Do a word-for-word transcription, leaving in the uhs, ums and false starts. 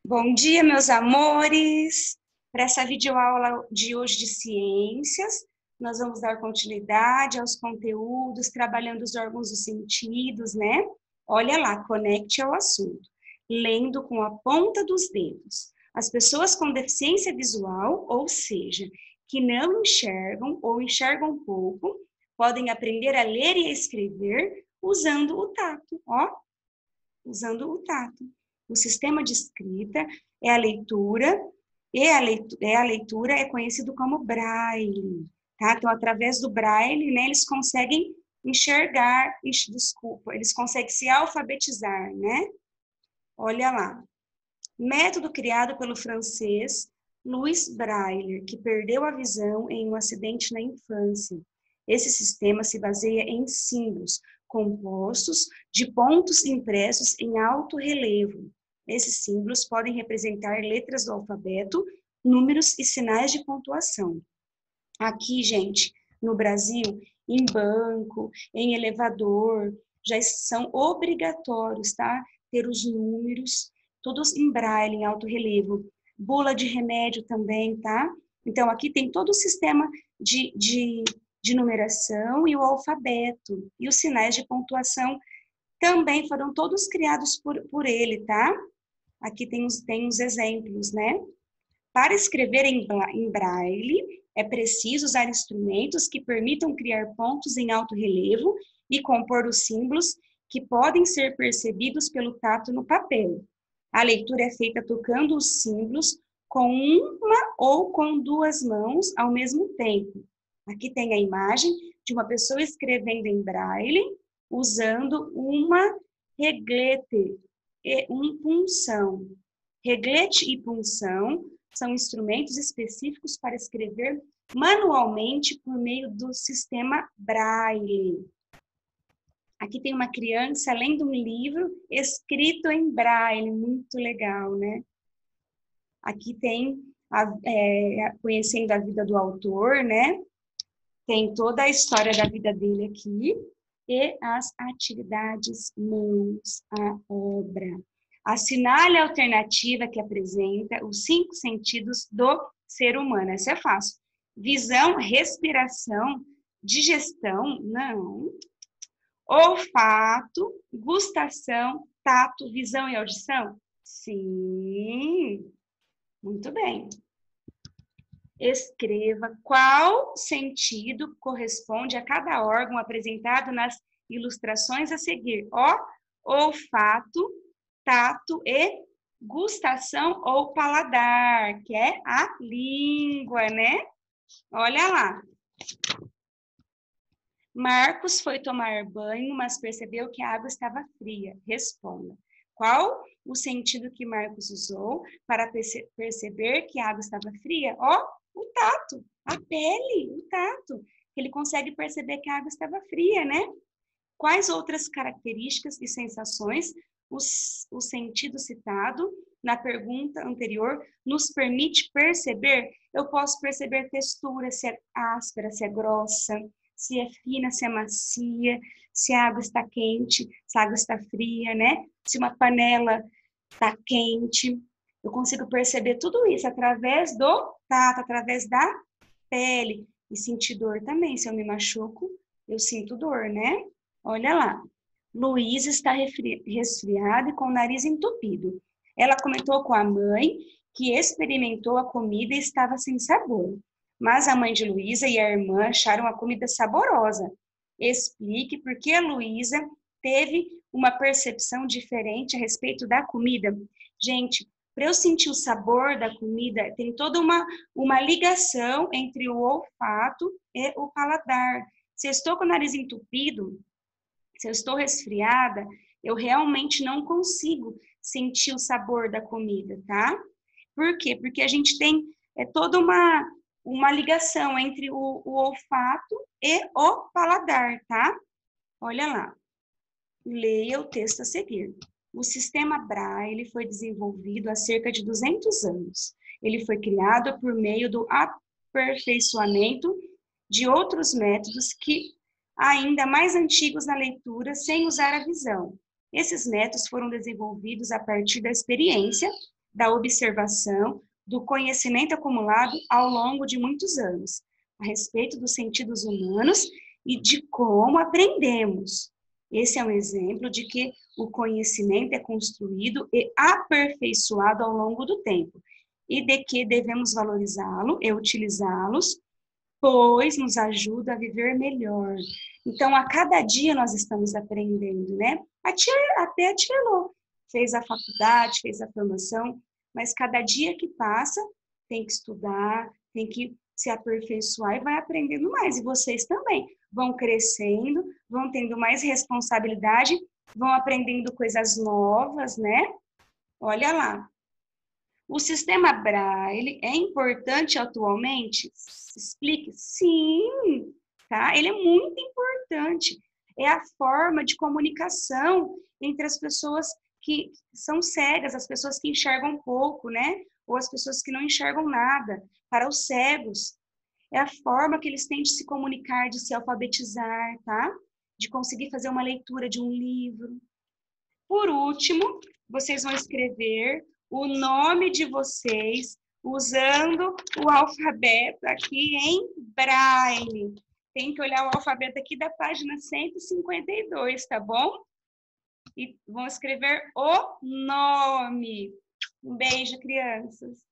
Bom dia, meus amores! Para essa videoaula de hoje de ciências, nós vamos dar continuidade aos conteúdos, trabalhando os órgãos dos sentidos, né? Olha lá, conecte ao assunto. Lendo com a ponta dos dedos. As pessoas com deficiência visual, ou seja, que não enxergam ou enxergam pouco, podem aprender a ler e a escrever usando o tato, ó, usando o tato. O sistema de escrita é a leitura, e a leitura, é, a leitura é conhecido como braille, tá? Então, através do braille, né, eles conseguem enxergar, desculpa, eles conseguem se alfabetizar, né? Olha lá. Método criado pelo francês Louis Braille, que perdeu a visão em um acidente na infância. Esse sistema se baseia em símbolos compostos de pontos impressos em alto relevo. Esses símbolos podem representar letras do alfabeto, números e sinais de pontuação. Aqui, gente, no Brasil, em banco, em elevador, já são obrigatórios, tá? Ter os números, todos em braille, em alto relevo. Bula de remédio também, tá? Então, aqui tem todo o sistema de, de, de numeração e o alfabeto. E os sinais de pontuação também foram todos criados por, por ele, tá? Aqui tem os, tem os exemplos, né? Para escrever em, em braille, é preciso usar instrumentos que permitam criar pontos em alto relevo e compor os símbolos que podem ser percebidos pelo tato no papel. A leitura é feita tocando os símbolos com uma ou com duas mãos ao mesmo tempo. Aqui tem a imagem de uma pessoa escrevendo em braille, usando uma reglete e um punção. Reglete e punção são instrumentos específicos para escrever manualmente por meio do sistema braille. Aqui tem uma criança lendo um livro escrito em braille, muito legal, né? Aqui tem, a, é, conhecendo a vida do autor, né? Tem toda a história da vida dele aqui e as atividades mãos à obra. Assinale a alternativa que apresenta os cinco sentidos do ser humano. Essa é fácil. Visão, respiração, digestão, não. Olfato, gustação, tato, visão e audição? Sim. Muito bem. Escreva qual sentido corresponde a cada órgão apresentado nas ilustrações a seguir. Ó, olfato, tato e gustação ou paladar, que é a língua, né? Olha lá. Marcos foi tomar banho, mas percebeu que a água estava fria. Responda. Qual o sentido que Marcos usou para perce- perceber que a água estava fria? Ó, o tato, a pele, o tato. Ele consegue perceber que a água estava fria, né? Quais outras características e sensações os, o sentido citado na pergunta anterior nos permite perceber? Eu posso perceber textura, se é áspera, se é grossa, se é fina, se é macia, se a água está quente, se a água está fria, né? Se uma panela está quente. Eu consigo perceber tudo isso através do tato, através da pele. E sentir dor também. Se eu me machuco, eu sinto dor, né? Olha lá. Luísa está resfriada e com o nariz entupido. Ela comentou com a mãe que experimentou a comida e estava sem sabor. Mas a mãe de Luísa e a irmã acharam a comida saborosa. Explique por que a Luísa teve uma percepção diferente a respeito da comida. Gente, para eu sentir o sabor da comida, tem toda uma, uma ligação entre o olfato e o paladar. Se eu estou com o nariz entupido, se eu estou resfriada, eu realmente não consigo sentir o sabor da comida, tá? Por quê? Porque a gente tem é, toda uma, uma ligação entre o, o olfato e o paladar, tá? Olha lá. Leia o texto a seguir. O sistema Braille foi desenvolvido há cerca de duzentos anos. Ele foi criado por meio do aperfeiçoamento de outros métodos que ainda mais antigos na leitura, sem usar a visão. Esses métodos foram desenvolvidos a partir da experiência da observação, do conhecimento acumulado ao longo de muitos anos, a respeito dos sentidos humanos e de como aprendemos. Esse é um exemplo de que o conhecimento é construído e aperfeiçoado ao longo do tempo, e de que devemos valorizá-lo e utilizá-los, pois nos ajuda a viver melhor. Então, a cada dia nós estamos aprendendo, né? A tia, até a tia Lô fez a faculdade, fez a formação, mas cada dia que passa, tem que estudar, tem que se aperfeiçoar e vai aprendendo mais. E vocês também vão crescendo, vão tendo mais responsabilidade, vão aprendendo coisas novas, né? Olha lá. O sistema Braille é importante atualmente? Explique. Sim, tá? Ele é muito importante. É a forma de comunicação entre as pessoas que são cegas, as pessoas que enxergam pouco, né? Ou as pessoas que não enxergam nada. Para os cegos, é a forma que eles têm de se comunicar, de se alfabetizar, tá? De conseguir fazer uma leitura de um livro. Por último, vocês vão escrever o nome de vocês usando o alfabeto aqui em Braille. Tem que olhar o alfabeto aqui da página cento e cinquenta e dois, tá bom? E vão escrever o nome. Um beijo, crianças.